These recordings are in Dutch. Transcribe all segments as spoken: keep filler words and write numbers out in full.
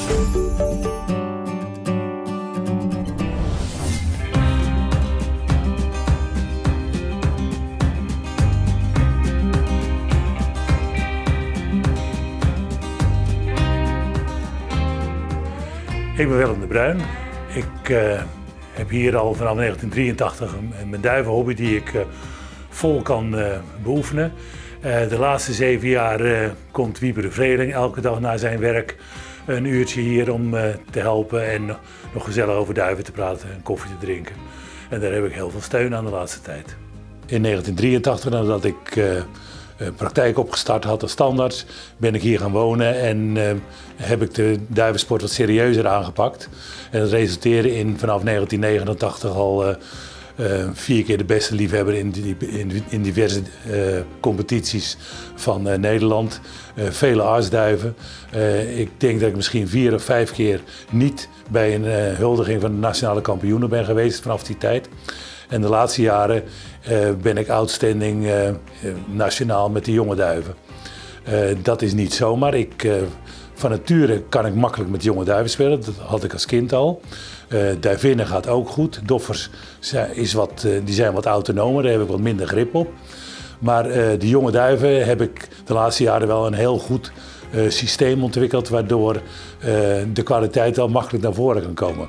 Ik ben Willem de Bruin. Ik uh, heb hier al vanaf negentien drieëntachtig mijn duivenhobby die ik uh, vol kan uh, beoefenen. Uh, de laatste zeven jaar uh, komt Wieber de Vreeling elke dag na zijn werk een uurtje hier om uh, te helpen en nog gezellig over duiven te praten en koffie te drinken. En daar heb ik heel veel steun aan de laatste tijd. In negentien drieëntachtig, nadat ik uh, praktijk opgestart had als standaards, ben ik hier gaan wonen en uh, heb ik de duivensport wat serieuzer aangepakt. En dat resulteerde in vanaf negentien negenentachtig al uh, uh, vier keer de beste liefhebber in, die, in, in diverse uh, competities van uh, Nederland. Uh, vele aasduiven. Uh, ik denk dat ik misschien vier of vijf keer niet bij een uh, huldiging van de nationale kampioenen ben geweest vanaf die tijd. En de laatste jaren uh, ben ik outstanding uh, nationaal met de jonge duiven. Uh, dat is niet zomaar. Ik, uh, van nature kan ik makkelijk met jonge duiven spelen. Dat had ik als kind al. Uh, duivinnen gaat ook goed. Doffers is wat, uh, die zijn wat autonomer, daar heb ik wat minder grip op. Maar uh, de jonge duiven heb ik de laatste jaren wel een heel goed uh, systeem ontwikkeld, waardoor uh, de kwaliteit wel makkelijk naar voren kan komen.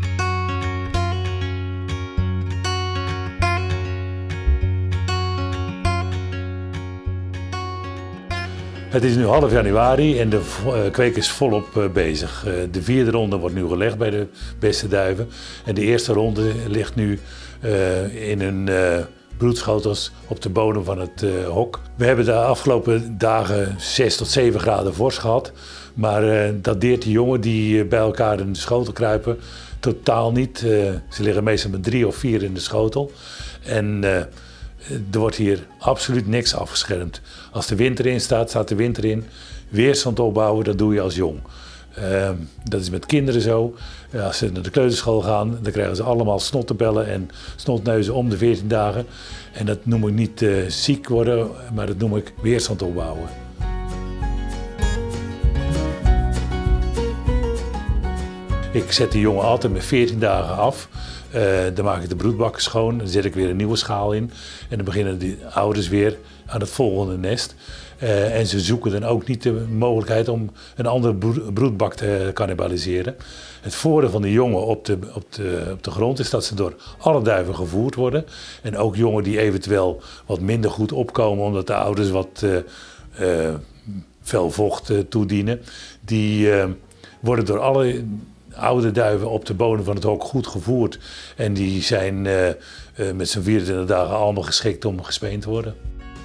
Het is nu half januari en de kweek is volop bezig. De vierde ronde wordt nu gelegd bij de beste duiven. En de eerste ronde ligt nu uh, in een uh, broedschotels op de bodem van het uh, hok. We hebben de afgelopen dagen zes tot zeven graden vorst gehad. Maar uh, dat deert de jongen die bij elkaar in de schotel kruipen totaal niet. Uh, ze liggen meestal met drie of vier in de schotel. En, uh, Er wordt hier absoluut niks afgeschermd. Als de wind erin staat, staat de wind erin. Weerstand opbouwen, dat doe je als jong. Uh, dat is met kinderen zo. Als ze naar de kleuterschool gaan, dan krijgen ze allemaal snottenbellen en snotneuzen om de veertien dagen. En dat noem ik niet uh, ziek worden, maar dat noem ik weerstand opbouwen. Ik zet de jongen altijd met veertien dagen af. Uh, dan maak ik de broedbakken schoon, dan zet ik weer een nieuwe schaal in. En dan beginnen de ouders weer aan het volgende nest. Uh, en ze zoeken dan ook niet de mogelijkheid om een andere broedbak te cannibaliseren. Het voordeel van de jongen op de, op, de, op de grond is dat ze door alle duiven gevoerd worden. En ook jongen die eventueel wat minder goed opkomen omdat de ouders wat uh, uh, veel vocht uh, toedienen. Die uh, worden door alle oude duiven op de bodem van het hok goed gevoerd. En die zijn uh, uh, met z'n vierentwintig dagen allemaal geschikt om gespeend te worden.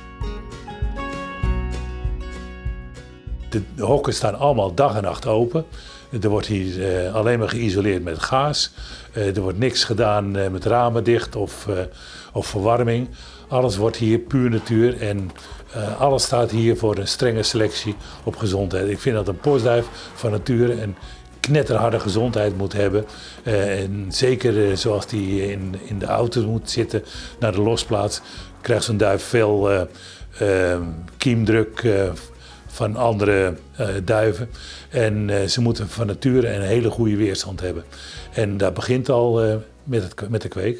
De, de hokken staan allemaal dag en nacht open. Er wordt hier uh, alleen maar geïsoleerd met gaas. Uh, er wordt niks gedaan uh, met ramen dicht of, uh, of verwarming. Alles wordt hier puur natuur en uh, alles staat hier voor een strenge selectie op gezondheid. Ik vind dat een postduif van nature een knetterharde gezondheid moet hebben. Uh, en zeker uh, zoals die in, in de auto moet zitten naar de losplaats, krijgt zo'n duif veel uh, uh, kiemdruk uh, van andere uh, duiven. En uh, ze moeten van nature een hele goede weerstand hebben. En dat begint al uh, met, het, met de kweek.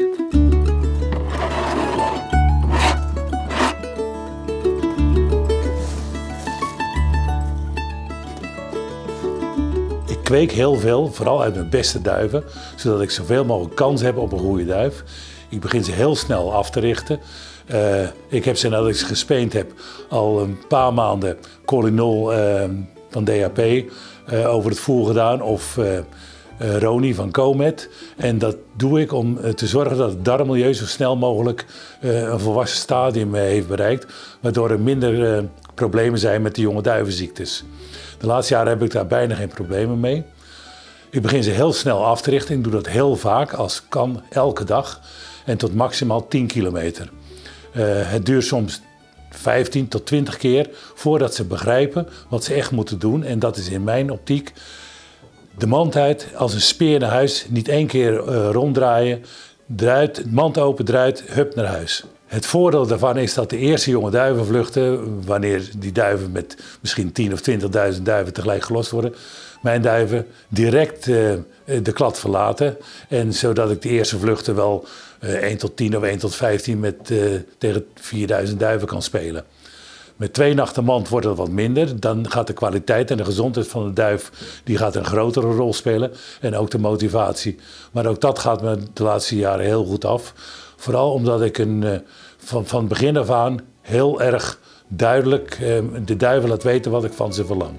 Ik kweek heel veel, vooral uit mijn beste duiven, zodat ik zoveel mogelijk kans heb op een goede duif. Ik begin ze heel snel af te richten. Uh, ik heb ze nadat ik ze gespeend heb al een paar maanden Colinol uh, van D H P uh, over het voer gedaan of uh, uh, Roni van Comet. En dat doe ik om uh, te zorgen dat het darmmilieu zo snel mogelijk uh, een volwassen stadium uh, heeft bereikt, waardoor er minder uh, problemen zijn met de jonge duivenziektes. De laatste jaren heb ik daar bijna geen problemen mee. Ik begin ze heel snel af te richten. Ik doe dat heel vaak, als kan, elke dag. En tot maximaal tien kilometer. Uh, het duurt soms vijftien tot twintig keer voordat ze begrijpen wat ze echt moeten doen. En dat is in mijn optiek de mand uit, als een speer naar huis. Niet één keer uh, ronddraaien, eruit, mand open, eruit, hup naar huis. Het voordeel daarvan is dat de eerste jonge duivenvluchten, wanneer die duiven met misschien tien of twintigduizend duiven tegelijk gelost worden, mijn duiven direct uh, de klad verlaten. En zodat ik de eerste vluchten wel uh, één tot tien of één tot vijftien met, uh, tegen vierduizend duiven kan spelen. Met twee nachten mand wordt het wat minder. Dan gaat de kwaliteit en de gezondheid van de duif die gaat een grotere rol spelen. En ook de motivatie. Maar ook dat gaat me de laatste jaren heel goed af. Vooral omdat ik een, uh, van, van begin af aan heel erg duidelijk uh, de duiven laat weten wat ik van ze verlang.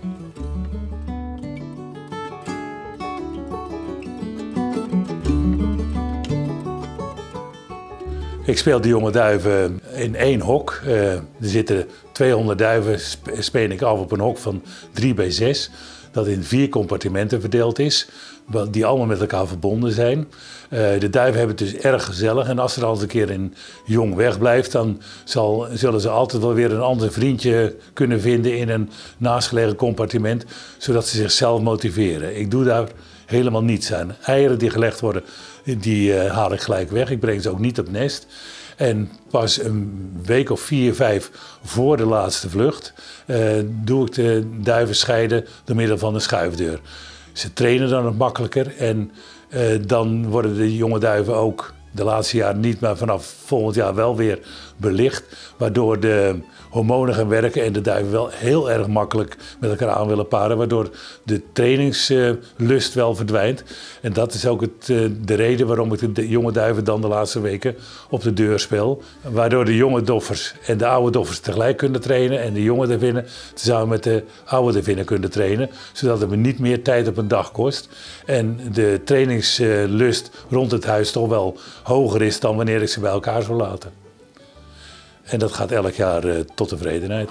Ik speel de jonge duiven in één hok. Uh, er zitten tweehonderd duiven, speel ik af op een hok van drie bij zes. Dat in vier compartimenten verdeeld is, die allemaal met elkaar verbonden zijn. Uh, de duiven hebben het dus erg gezellig en als er al eens een keer een jong wegblijft, dan zal, zullen ze altijd wel weer een ander vriendje kunnen vinden in een naastgelegen compartiment, zodat ze zichzelf motiveren. Ik doe daar helemaal niets aan. Eieren die gelegd worden, die uh, haal ik gelijk weg. Ik breng ze ook niet op nest. En pas een week of vier, vijf voor de laatste vlucht uh, doe ik de duiven scheiden door middel van een schuifdeur. Ze trainen dan nog makkelijker en uh, dan worden de jonge duiven ook de laatste jaren niet, maar vanaf volgend jaar wel weer belicht. Waardoor de hormonen gaan werken en de duiven wel heel erg makkelijk met elkaar aan willen paren. Waardoor de trainingslust wel verdwijnt. En dat is ook het, de reden waarom ik de jonge duiven dan de laatste weken op de deur speel. Waardoor de jonge doffers en de oude doffers tegelijk kunnen trainen. En de jonge duivinnen samen met de oude duivinnen kunnen trainen. Zodat het me niet meer tijd op een dag kost. En de trainingslust rond het huis toch wel hoger is dan wanneer ik ze bij elkaar zou laten. En dat gaat elk jaar uh, tot tevredenheid.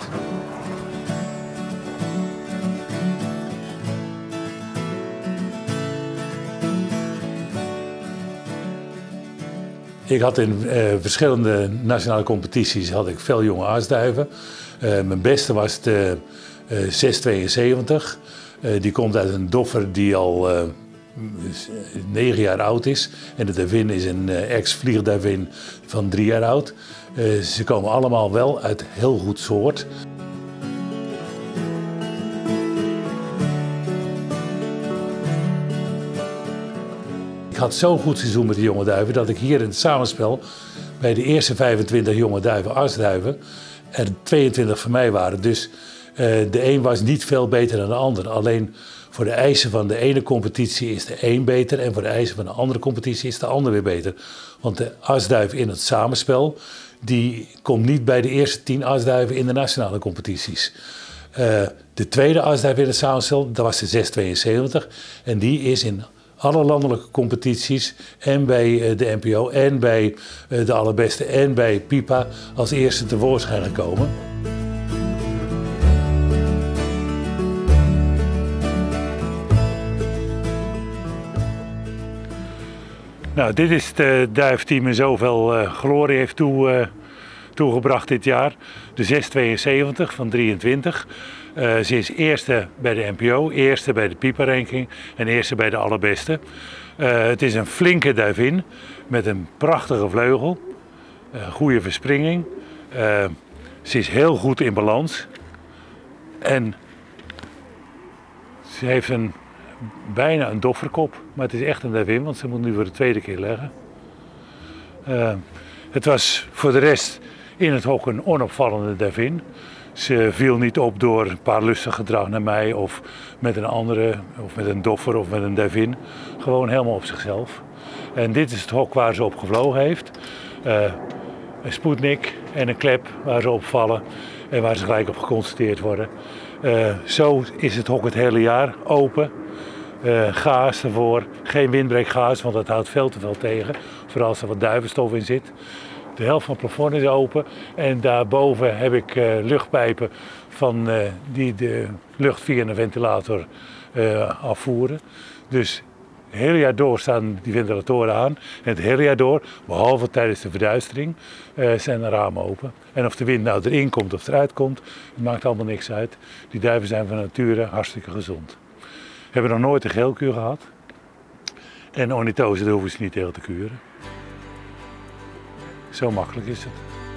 Ik had in uh, verschillende nationale competities had ik veel jonge aasduiven. Uh, mijn beste was de uh, zes tweeënzeventig. Uh, die komt uit een doffer die al uh, negen jaar oud is. En de duivin is een uh, ex-vliegduivin van drie jaar oud. Uh, ze komen allemaal wel uit heel goed soort. Ik had zo'n goed seizoen met de jonge duiven dat ik hier in het samenspel bij de eerste vijfentwintig jonge duiven, aasduiven, er tweeëntwintig van mij waren. Dus uh, de een was niet veel beter dan de ander. Alleen voor de eisen van de ene competitie is de een beter en voor de eisen van de andere competitie is de ander weer beter. Want de aasduif in het samenspel, die komt niet bij de eerste tien aasduiven in de nationale competities. Uh, de tweede aasduif in het samenspel, dat was de zes tweeënzeventig en die is in alle landelijke competities en bij de N P O en bij de Allerbeste en bij Pipa als eerste tevoorschijn gekomen. Nou, dit is de duif die me zoveel uh, glorie heeft toe, uh, toegebracht dit jaar. De zes tweeënzeventig van drieëntwintig. Uh, ze is eerste bij de N P O, eerste bij de Pipa-ranking en eerste bij de Allerbeste. Uh, het is een flinke duivin met een prachtige vleugel, uh, goede verspringing. Uh, ze is heel goed in balans en ze heeft een, bijna een dofferkop, maar het is echt een duivin, want ze moet nu voor de tweede keer leggen. Uh, het was voor de rest in het hok een onopvallende duivin. Ze viel niet op door een paar lustig gedrag naar mij of met een andere, of met een doffer of met een duivin. Gewoon helemaal op zichzelf. En dit is het hok waar ze op gevlogen heeft. Uh, een Sputnik en een klep waar ze op vallen en waar ze gelijk op geconstateerd worden. Uh, zo is het hok het hele jaar open. Uh, gaas ervoor, geen windbreekgaas, want dat houdt veel te veel tegen. Vooral als er wat duivenstof in zit. De helft van het plafond is open en daarboven heb ik uh, luchtpijpen van, uh, die de lucht via een ventilator uh, afvoeren. Dus het hele jaar door staan die ventilatoren aan en het hele jaar door, behalve tijdens de verduistering, uh, zijn de ramen open. En of de wind nou erin komt of eruit komt, het maakt allemaal niks uit. Die duiven zijn van nature hartstikke gezond. We hebben nog nooit een geelkuur gehad en ornithose, daar hoeven ze niet tegen te kuren. Zo makkelijk is het.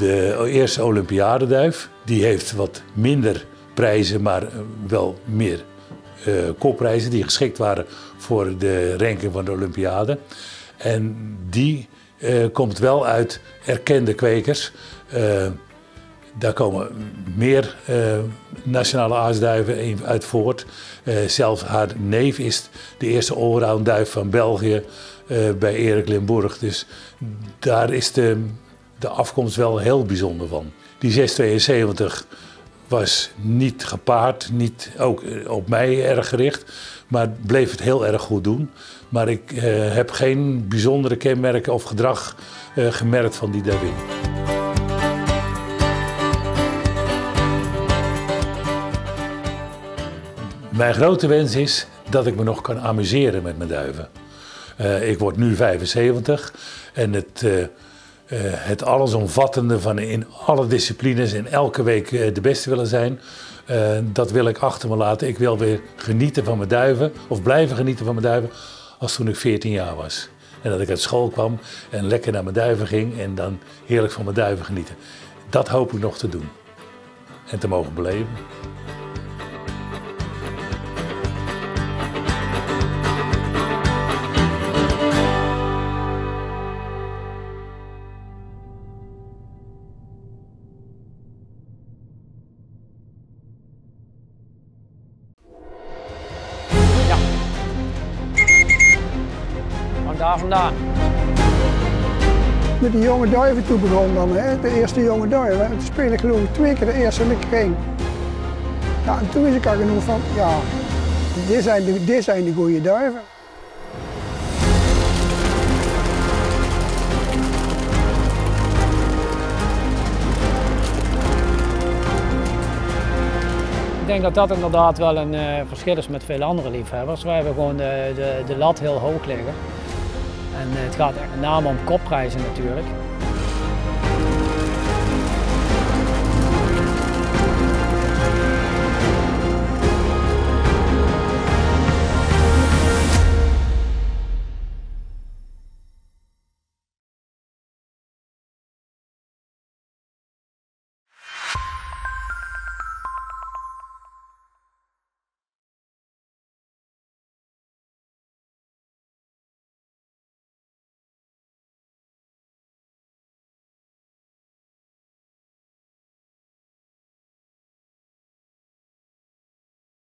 de eerste Olympiadeduif. Die heeft wat minder prijzen, maar wel meer uh, kopprijzen die geschikt waren voor de ranking van de Olympiade. En die uh, komt wel uit erkende kwekers. Uh, daar komen meer uh, nationale aasduiven uit voort. Uh, zelfs haar neef is de eerste allround duif van België uh, bij Erik Limburg. Dus daar is de, de afkomst wel heel bijzonder van. Die zeshonderdtweeënzeventig was niet gepaard, niet ook op mij erg gericht, maar bleef het heel erg goed doen. Maar ik uh, heb geen bijzondere kenmerken of gedrag uh, gemerkt van die duivin. Mijn grote wens is dat ik me nog kan amuseren met mijn duiven. Uh, ik word nu vijfenzeventig en het, uh, uh, het allesomvattende van in alle disciplines en elke week uh, de beste willen zijn, uh, dat wil ik achter me laten. Ik wil weer genieten van mijn duiven, of blijven genieten van mijn duiven, als toen ik veertien jaar was. En dat ik uit school kwam en lekker naar mijn duiven ging en dan heerlijk van mijn duiven genieten. Dat hoop ik nog te doen en te mogen beleven. Daar vandaan. Met die jonge duiven toe begon dan, hè? De eerste jonge duiven. Toen speelde ik geloof ik twee keer de eerste in de kring. Ja, en toen wist ik al genoeg van, ja, dit zijn de, dit zijn de goede duiven. Ik denk dat dat inderdaad wel een uh, verschil is met veel andere liefhebbers. Wij hebben gewoon de, de, de lat heel hoog liggen. En het gaat met name om kopprijzen natuurlijk.